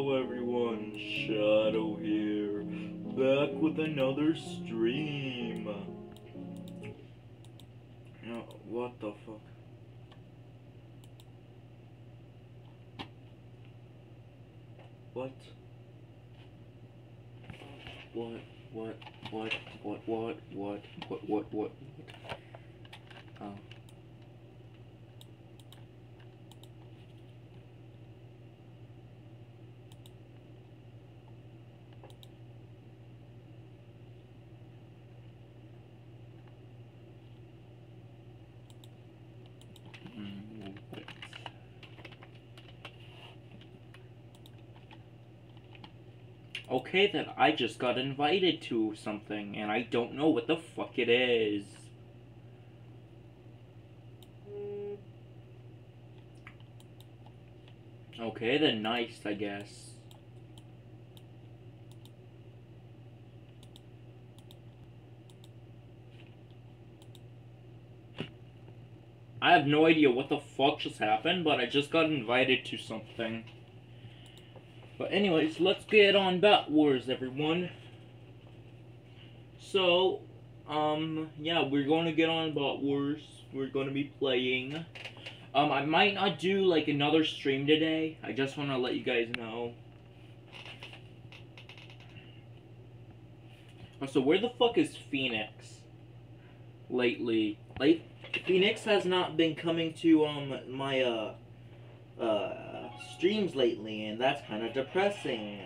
Hello everyone, Shadow here, back with another stream. What the fuck? What? What? Oh. Okay, then I just got invited to something, and I don't know what the fuck it is. Okay, then nice, I guess. I have no idea what the fuck just happened, but I just got invited to something. But anyways, let's get on Bat Wars, everyone. So, yeah, we're going to get on Bat Wars. We're going to be playing. I might not do, like, another stream today. I just want to let you guys know. So, where the fuck is Phoenix? Lately. Phoenix has not been coming to, my, streams lately, and that's kind of depressing.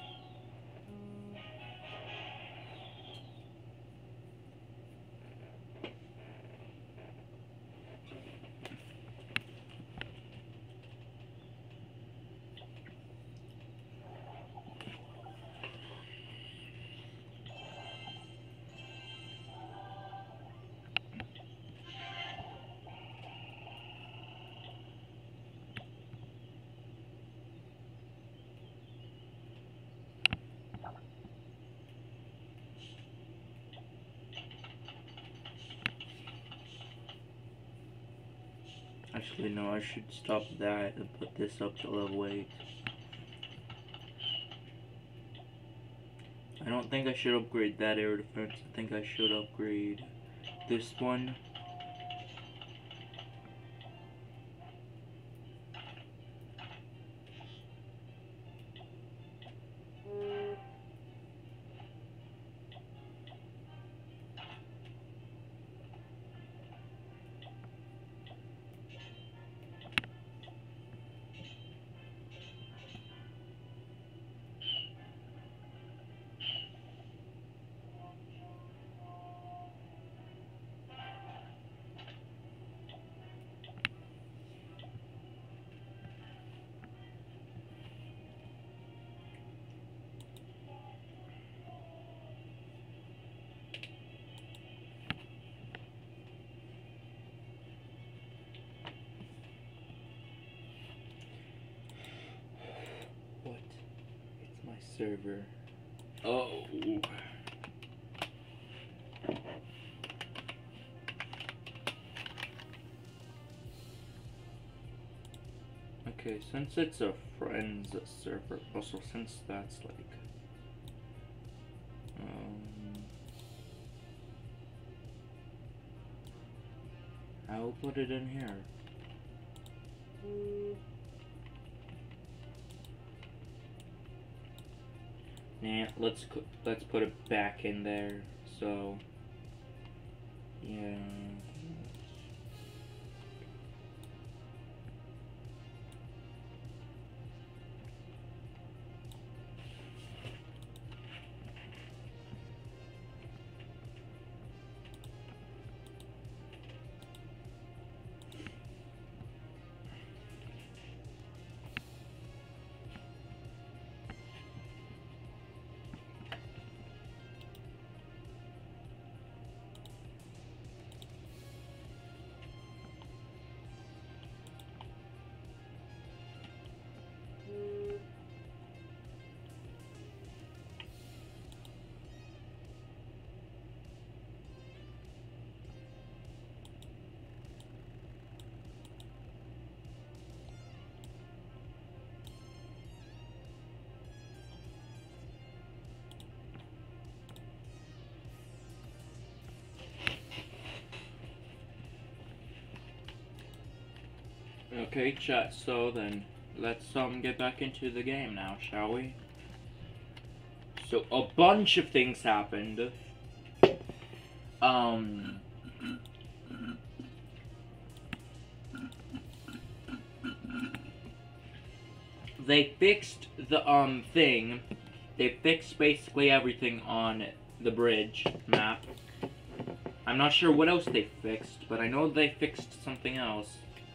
Actually, no, I should stop that and put this up to level 8. I don't think I should upgrade that air defense. I think I should upgrade this one. What? It's my server. Oh. Okay, since it's a friends server, also since that's like, I will put it in here. Nah, let's put it back in there. So, yeah. Okay, chat, so then let's get back into the game now, shall we? So a bunch of things happened. They fixed the thing. They fixed basically everything on the bridge map. I'm not sure what else they fixed, but I know they fixed something else.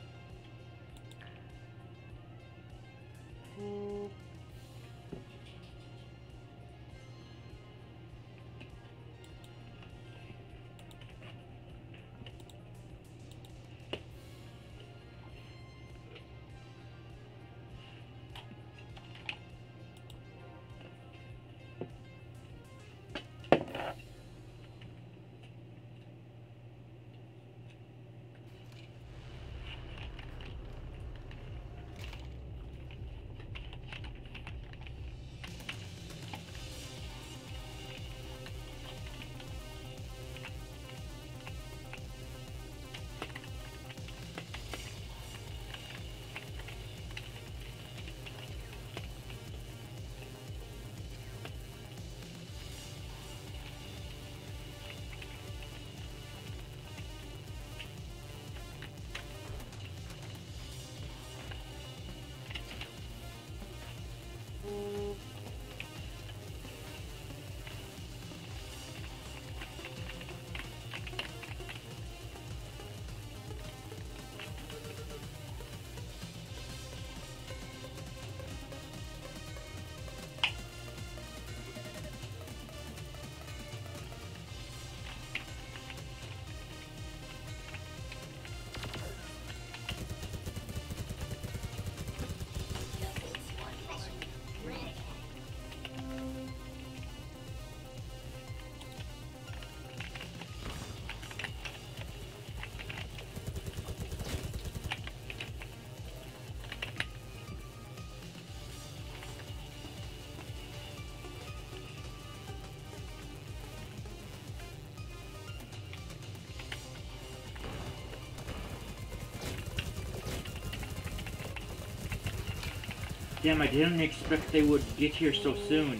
Damn, I didn't expect they would get here so soon.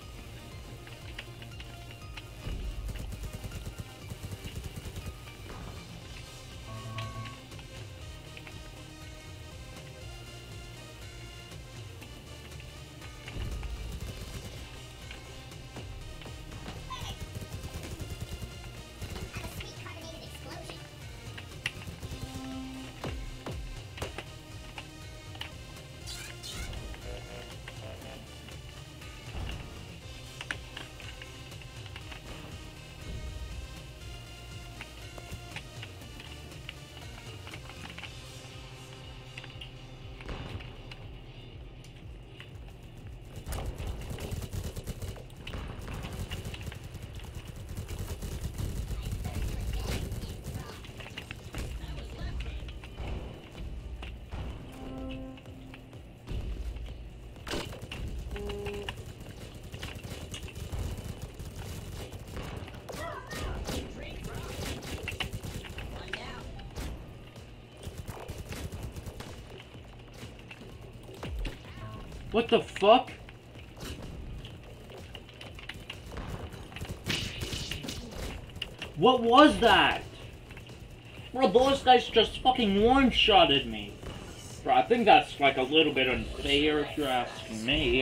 What the fuck? What was that? Bro, those guys just fucking one-shotted me. Bro, I think that's like a little bit unfair if you're asking me.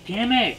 Damn it!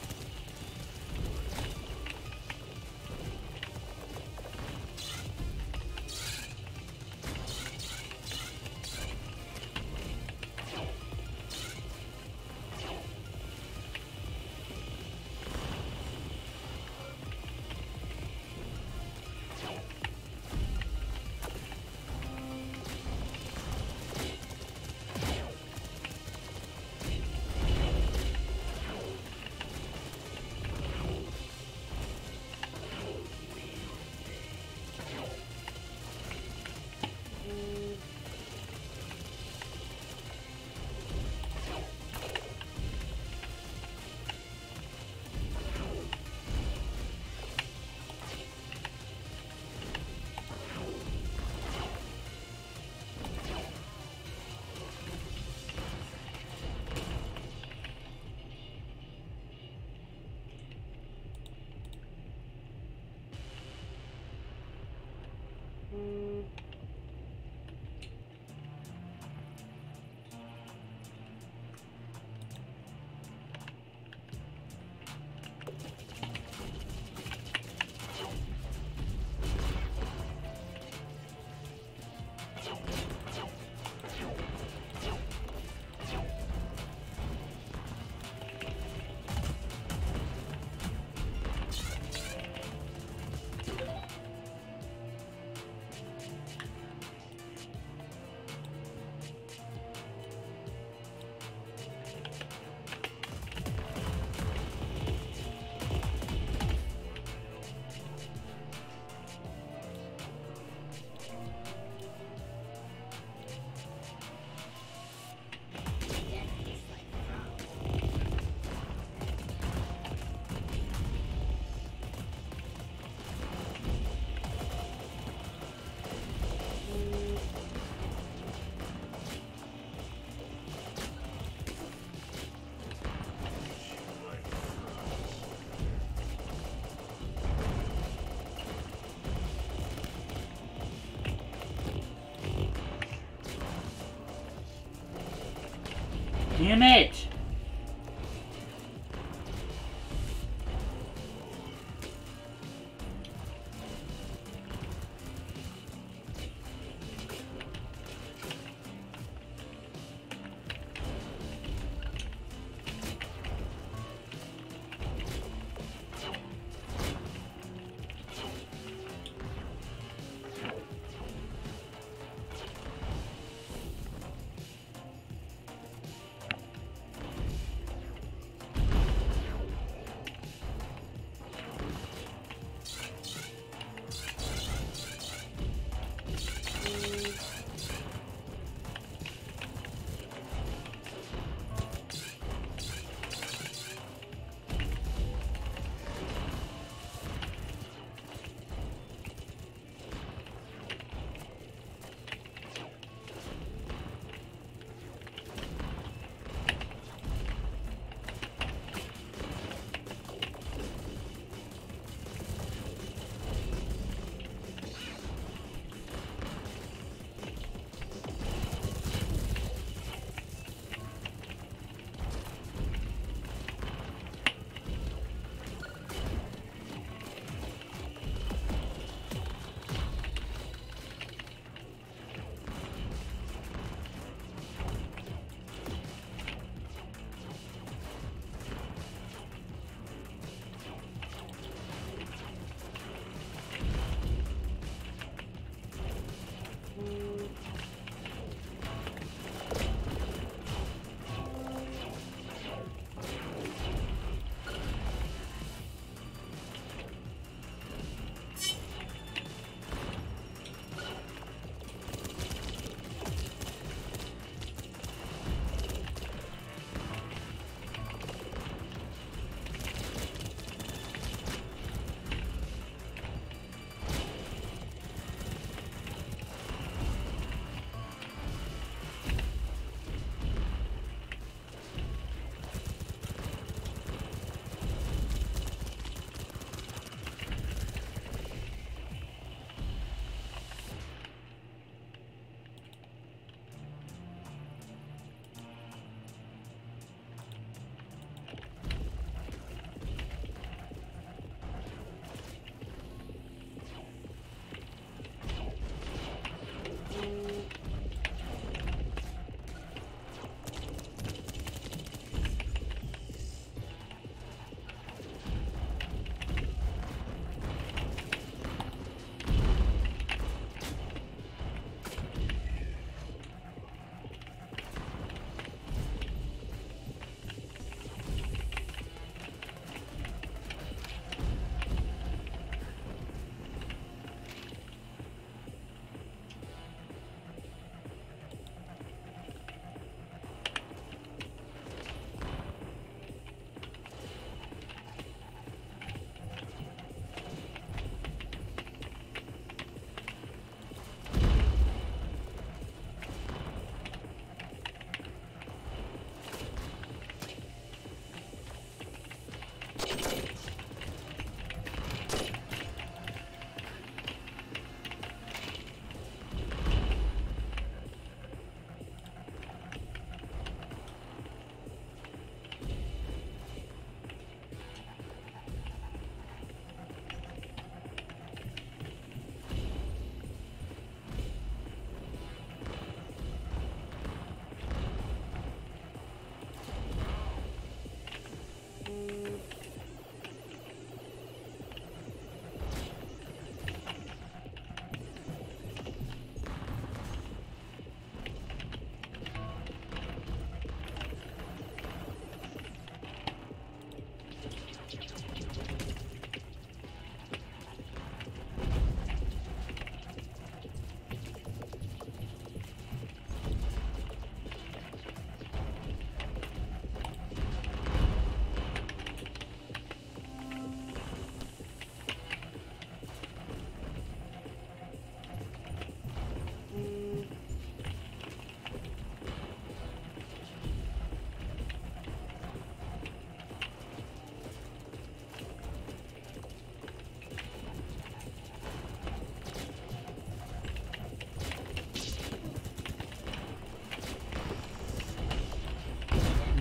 Damn it!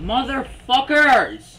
Motherfuckers!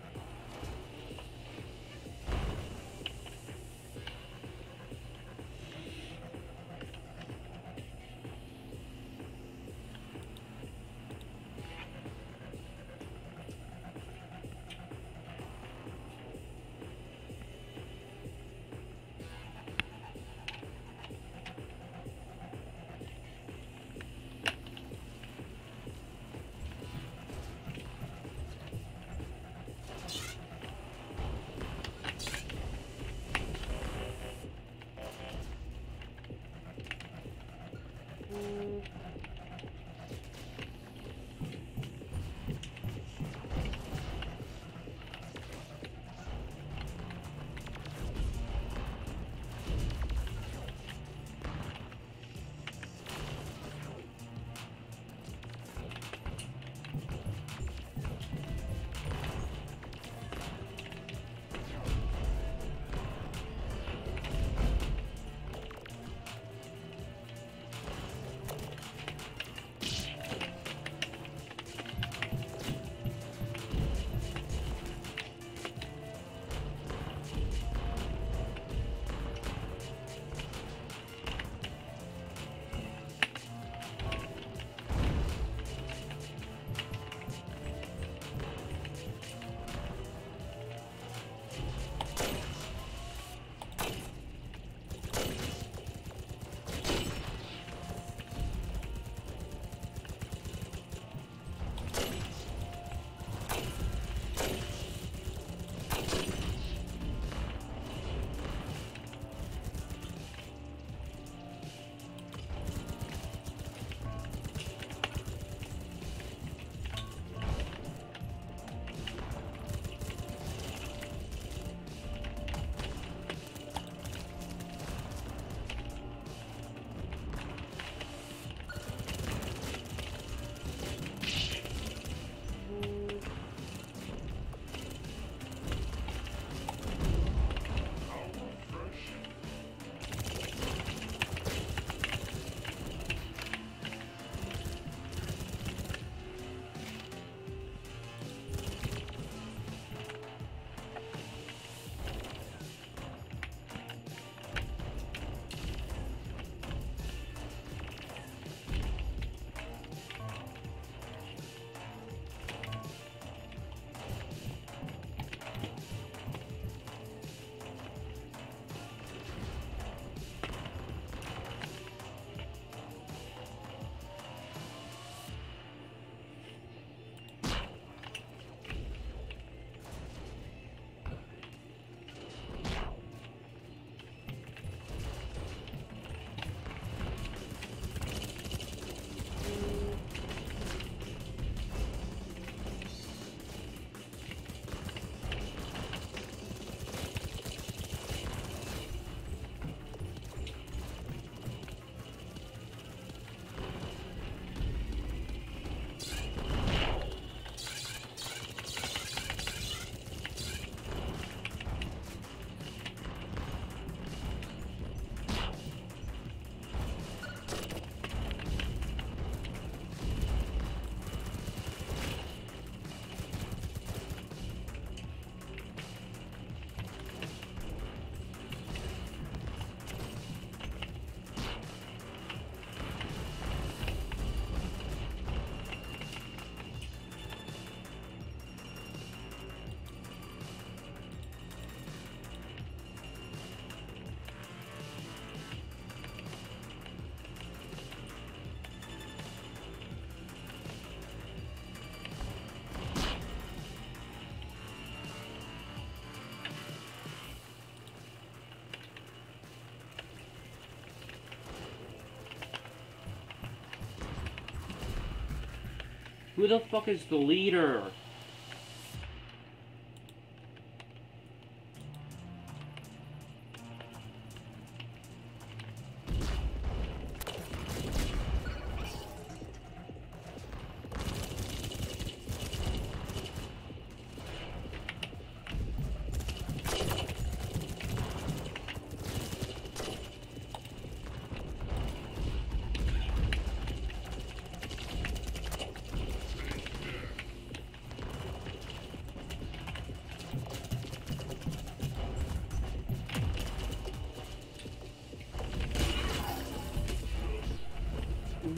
Who the fuck is the leader?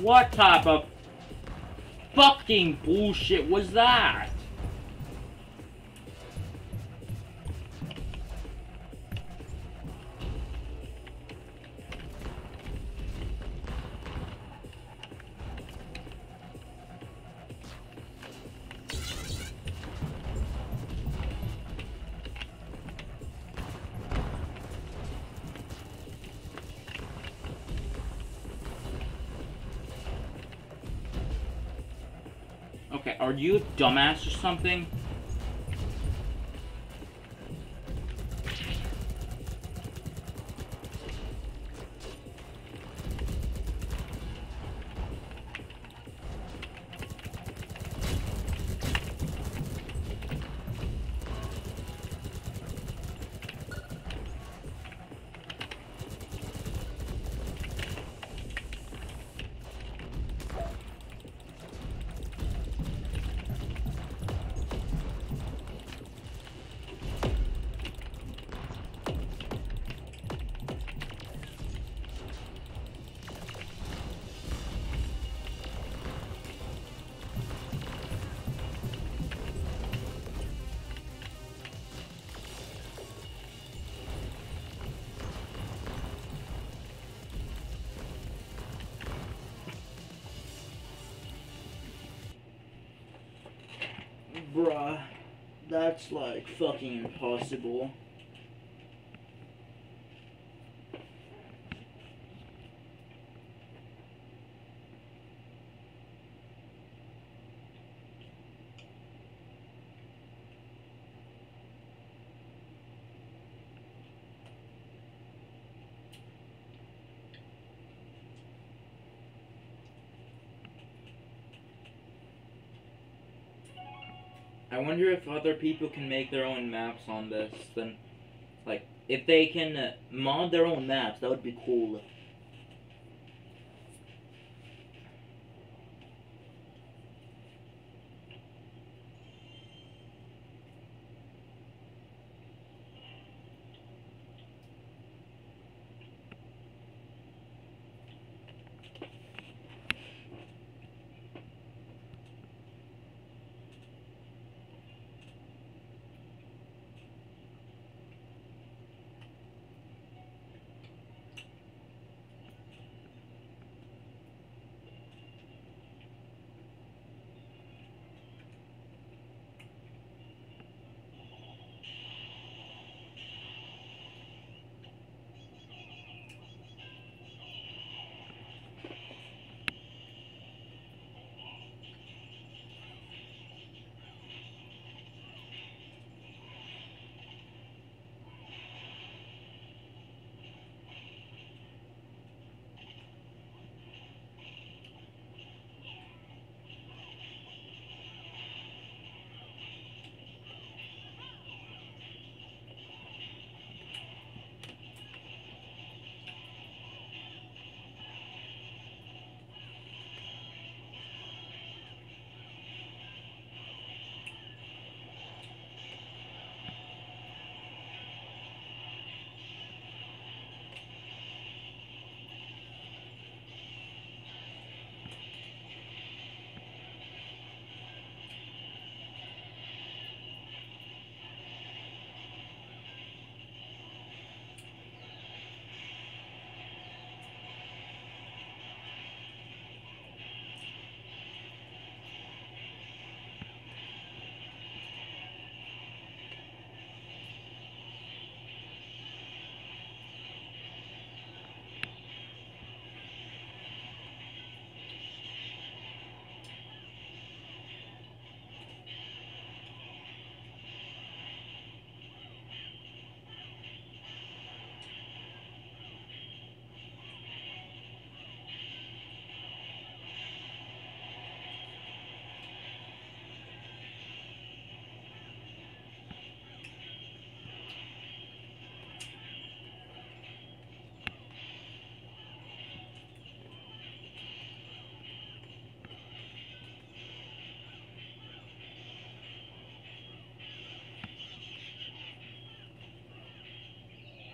What type of fucking bullshit was that? Okay, are you a dumbass or something? Bruh, that's like fucking impossible. I wonder if other people can make their own maps on this. Then, like, if they can mod their own maps, that would be cool.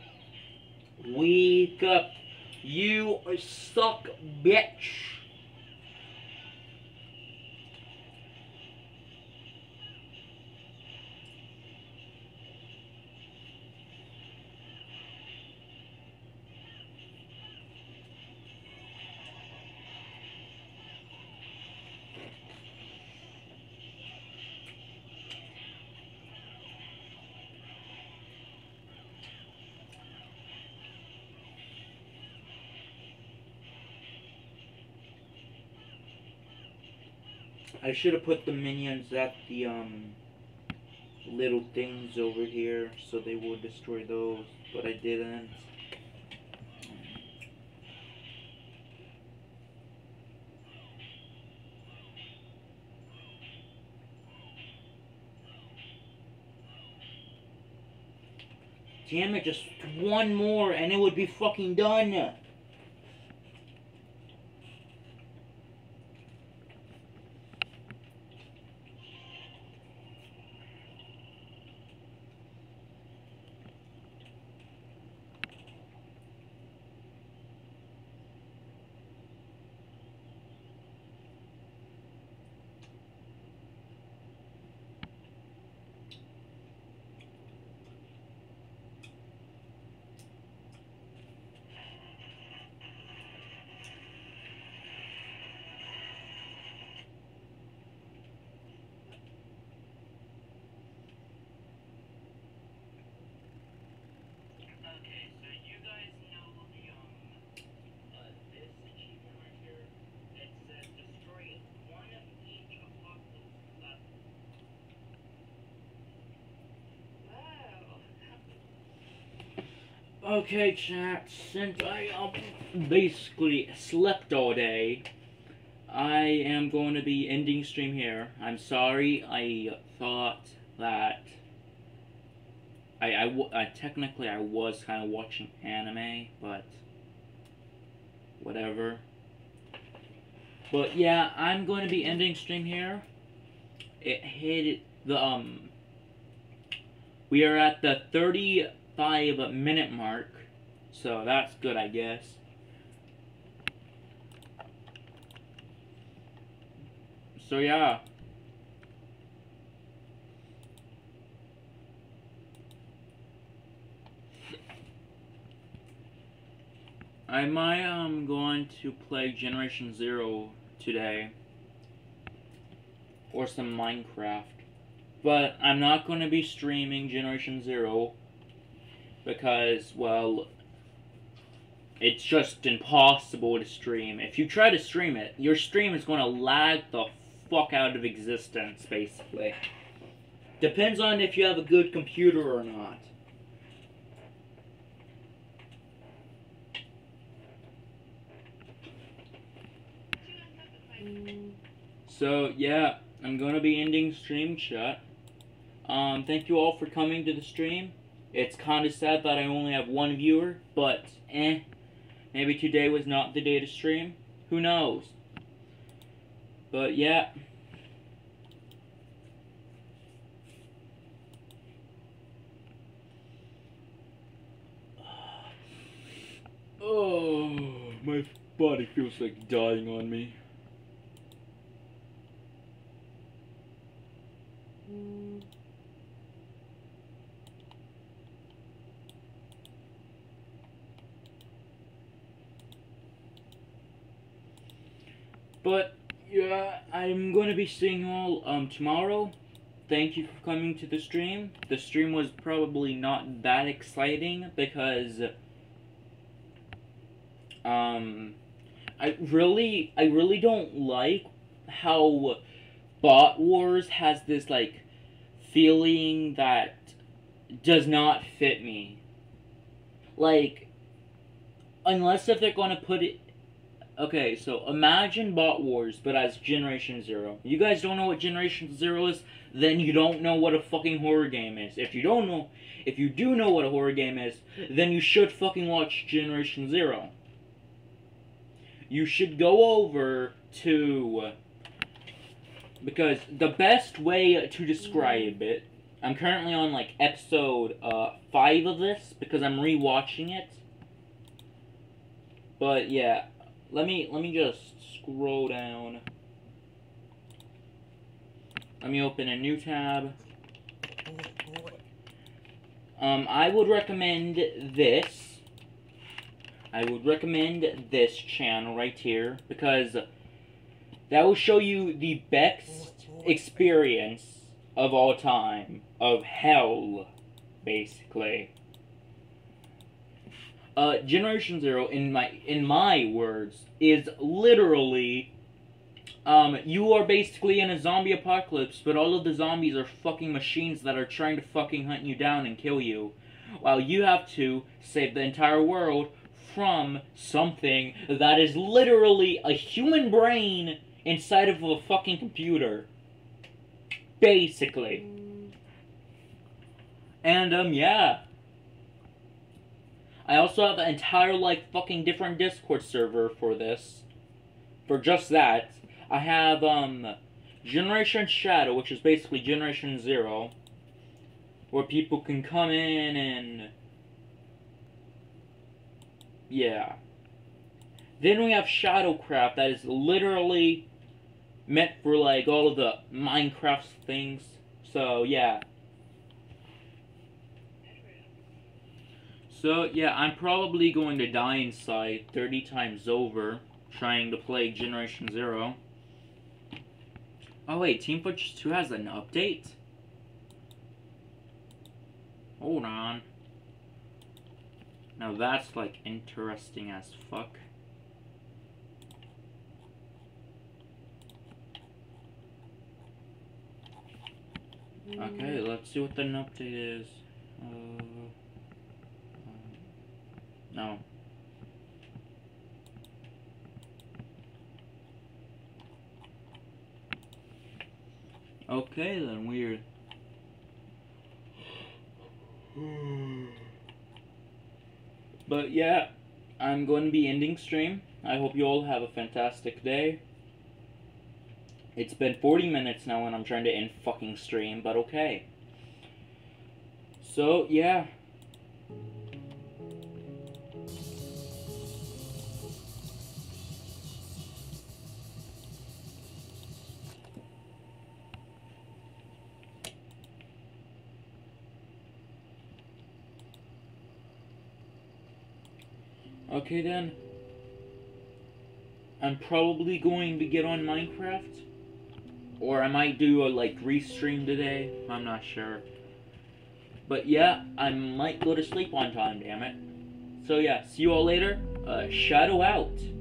Wake up. You suck, bitch. I should have put the minions at the little things over here so they will destroy those, but I didn't. Damn it, just one more and it would be fucking done. Okay, chat, since I basically slept all day, I am going to be ending stream here. I'm sorry, I thought that technically I was kind of watching anime, but whatever. But yeah, I'm going to be ending stream here. It hit the, we are at the 35-minute mark, so that's good, I guess. So yeah. I might going to play Generation Zero today, or some Minecraft, but I'm not going to be streaming Generation Zero because, well, it's just impossible to stream. If you try to stream it, your stream is going to lag the fuck out of existence, basically. Depends on if you have a good computer or not. So, yeah, I'm going to be ending stream, chat. Thank you all for coming to the stream. It's kind of sad that I only have one viewer, but, maybe today was not the day to stream. Who knows? But, yeah. Oh, my body feels like dying on me. But, yeah, I'm going to be seeing you all tomorrow. Thank you for coming to the stream. The stream was probably not that exciting because I really don't like how Bot Wars has this like feeling that does not fit me. Like, unless if they're gonna put it. Okay, so imagine Bot Wars, but as Generation Zero. You guys don't know what Generation Zero is, then you don't know what a fucking horror game is. If you do know what a horror game is, then you should fucking watch Generation Zero. You should go over to, because the best way to describe it, I'm currently on like episode 5 of this because I'm rewatching it. But yeah. Let me just scroll down. Let me open a new tab. I would recommend this. I would recommend this channel right here because that will show you the best experience of all time of hell, basically. Generation Zero, in my words, is literally You are basically in a zombie apocalypse, but all of the zombies are fucking machines that are trying to fucking hunt you down and kill you. While you have to save the entire world from something that is literally a human brain inside of a fucking computer. Basically. And, yeah. I also have an entire, like, fucking different Discord server for this. For just that. I have, Generation Shadow, which is basically Generation Zero, where people can come in and... yeah. Then we have Shadowcraft, that is literally meant for, like, all of the Minecraft things. So, yeah. So, yeah, I'm probably going to die inside 30 times over trying to play Generation Zero. Oh wait, Team Fortress 2 has an update? Hold on. Now that's, like, interesting as fuck. Okay, let's see what the update is. No. Okay, then, weird. But yeah, I'm going to be ending stream. I hope you all have a fantastic day. It's been 40 minutes now and I'm trying to end fucking stream, but okay. So, yeah. Okay then. I'm probably going to get on Minecraft. Or I might do a, like, restream today. I'm not sure. But yeah, I might go to sleep on time, damn it. So yeah, see you all later. Shadow out.